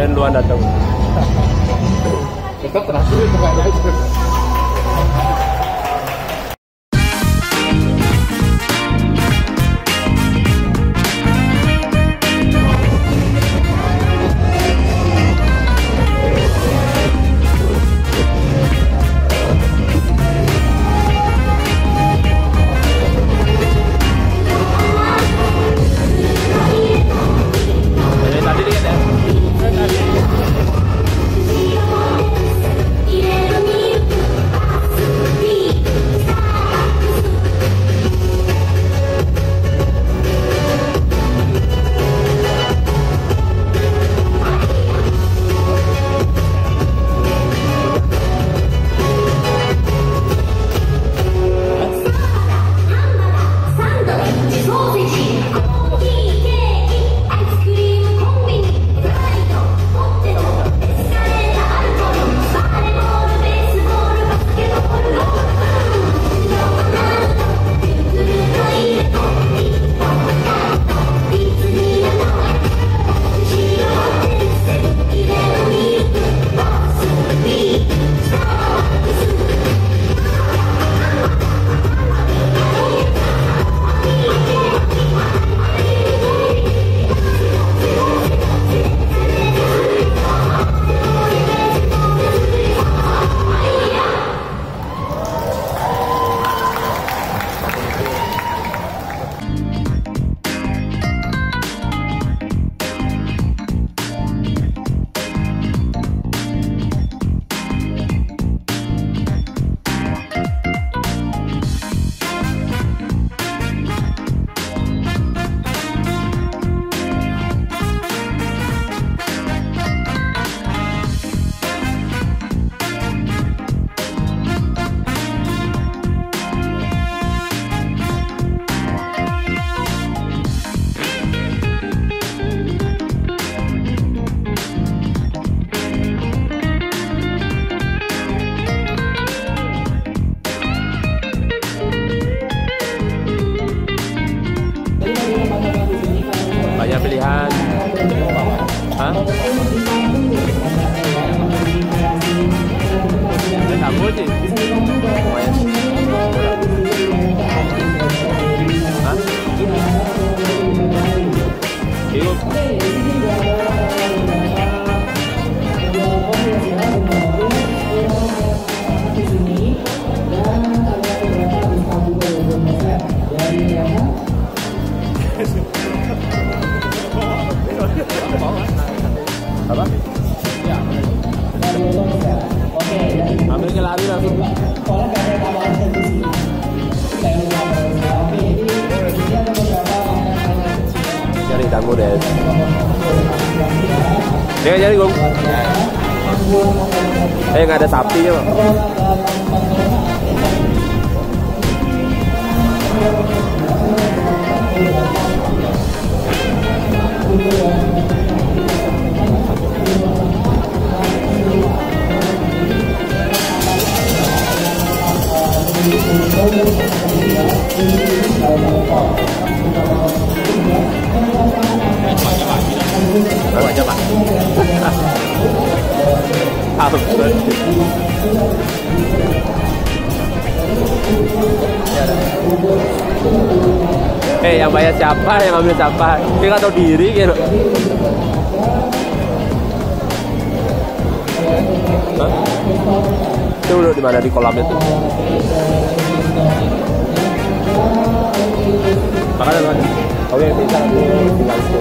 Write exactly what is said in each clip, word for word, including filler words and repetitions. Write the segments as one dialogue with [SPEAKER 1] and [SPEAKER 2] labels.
[SPEAKER 1] kemarin Luan datang.
[SPEAKER 2] Tetap terakhir itu kayaknya itu.
[SPEAKER 1] Banyak pilihan. Hah? Ada kamu sih. Hah? Yuk. Apa? Ya. Ambil ke lari langsung. Cari tangguh deh. Jangan cari Gung. Eh nggak ada sapinya Bang. Aja Pak. Eh yang bayar siapa, yang ambil siapa? Dia nggak tahu diri gitu. Hah? Itu udah di mana di kolam itu? Makanya kan. Oke, bisa langsung.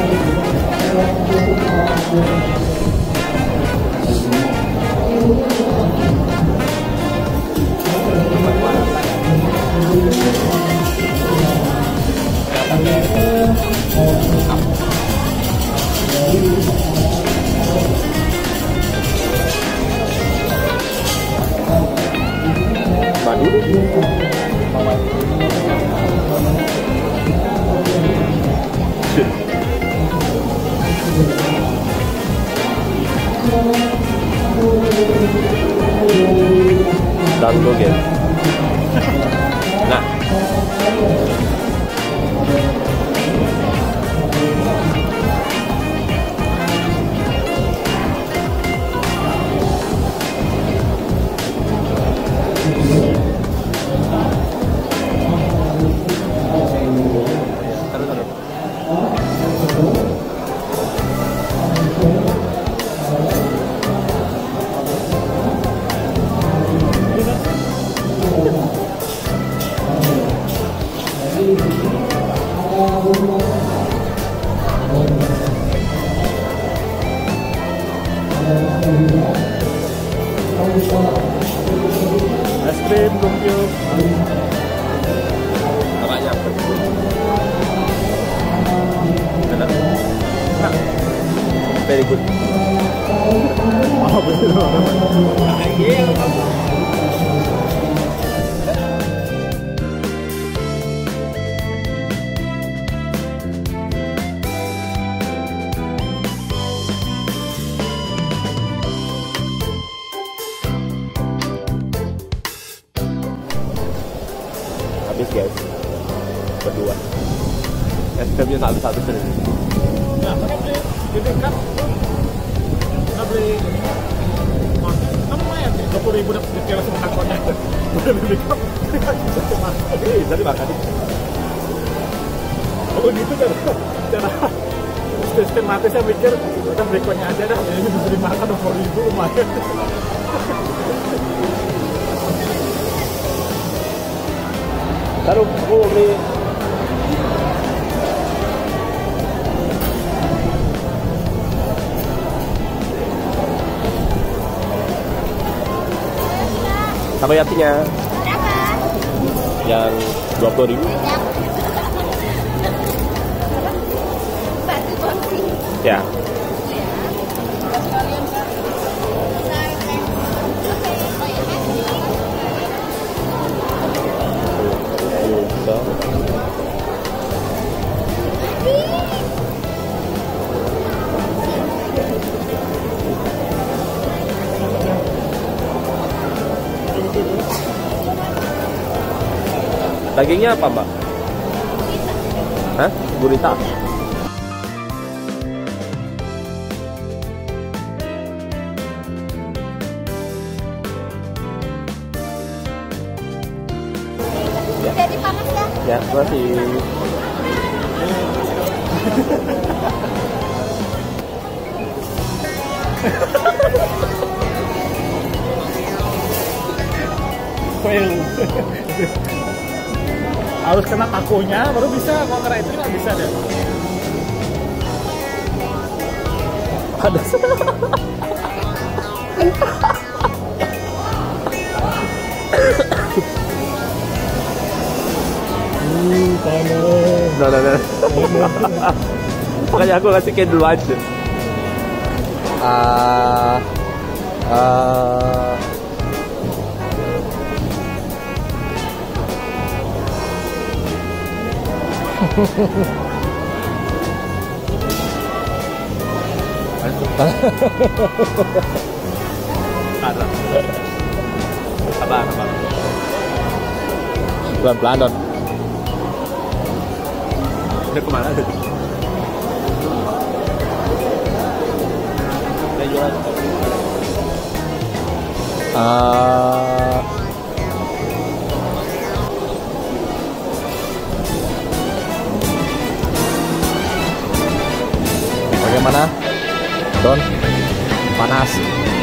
[SPEAKER 1] Dan Google. Nah. Namanya apa? Benar? Nah, very good.
[SPEAKER 2] Oh, betul.
[SPEAKER 1] Habis guys, berdua. Es krimnya satu-satu sendiri.
[SPEAKER 2] Nah, kita beli di dekat tuh, kita beli kan lumayan sih, dua puluh ribu dapat di kiosk makannya. Udah beli cup,
[SPEAKER 1] Eh, tadi makan.
[SPEAKER 2] oh gitu kan, cara sistematisnya mikir, kita berikutnya aja dah, ini bisa dimakan dua puluh ribu lumayan.
[SPEAKER 1] Taruh, aku mau beli. Takoyakinya
[SPEAKER 3] Berapa?
[SPEAKER 1] yang dua puluh ribu.
[SPEAKER 3] Satu porsi.
[SPEAKER 1] Ya. Dagingnya apa, Mbak? Hah? Gurita?
[SPEAKER 3] Jadi panas ya?
[SPEAKER 1] Ya, terima kasih.
[SPEAKER 2] Harus kena pakunya baru bisa, kalau kena itu nggak bisa deh.
[SPEAKER 1] Ada.
[SPEAKER 2] Hmm, panas.
[SPEAKER 1] Nah, nah, nah. Makanya aku kasih kayak dulu aja. Ah, ah.
[SPEAKER 2] Ada.
[SPEAKER 1] Abang, abang. Pelan-pelan, Don. Udah kemana? Udah jualan. Ah.
[SPEAKER 2] Bagaimana, Don? Panas.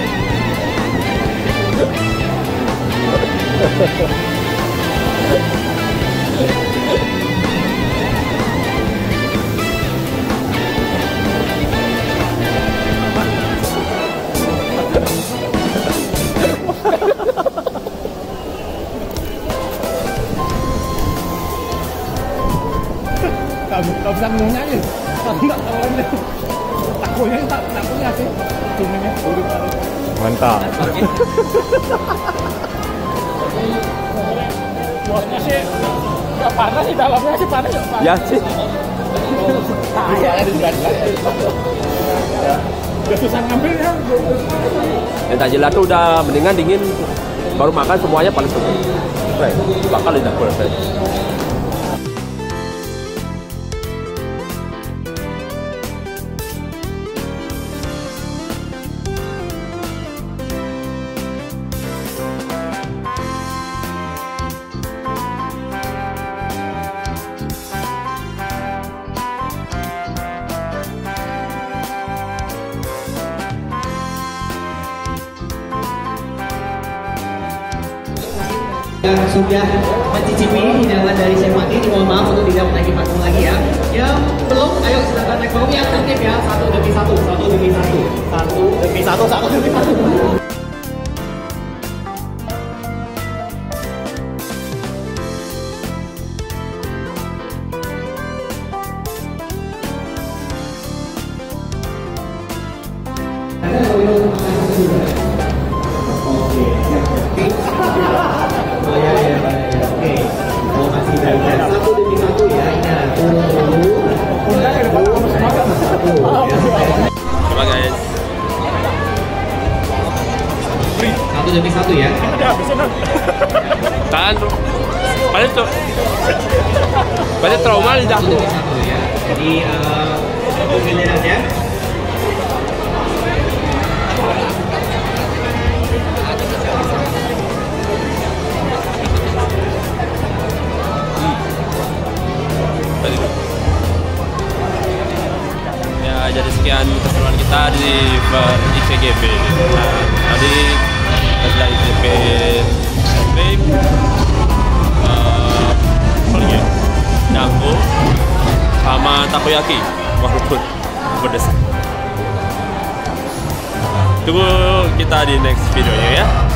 [SPEAKER 2] Gak bisa ngomongnya aja. Kalau nggak tahuannya. Takutnya tak takutnya sih. Cumanya urut. Mantap. Buatnya sih nggak panas sih, dalamnya sih panas nggak panas.
[SPEAKER 1] Ya sih.
[SPEAKER 2] Iya di sebelah. Ya. Udah susah ngambilnya.
[SPEAKER 1] Yang tak jelas tuh udah mendingan dingin, baru makan semuanya paling seger. Right. Bakal di dapur saya.
[SPEAKER 4] Yang sudah mencicipi hidangan dari Chef Maki, mohon maaf untuk tidak menaiki panggung lagi ya. Yang belum, ayo silakan naik panggung yang tertib ya, satu demi satu, satu demi satu, satu demi satu, satu demi satu.
[SPEAKER 1] Kan paling tuh paling trauma lidah.
[SPEAKER 4] Satu demi satu ya. Jadi uh, mungkin aja.
[SPEAKER 1] Ya, jadi sekian keseruan kita di I C G P. Nah, tadi setelah I C P vape, uh, apa lagi ya? Dago sama takoyaki, walaupun pedes. Tunggu kita di next videonya ya.